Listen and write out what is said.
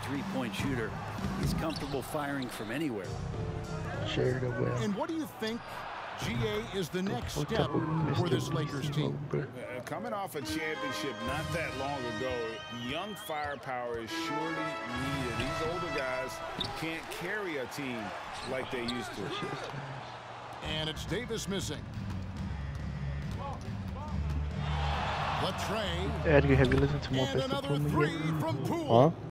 three-point shooter. He's comfortable firing from anywhere. And what do you think, GA, is the next step for this Lakers team? Coming off a championship not that long ago, young firepower is surely needed. These older guys can't carry a team like they used to. And it's Davis missing. The tray. Have you listened to more And best of another Poole three again? from Poole. Huh?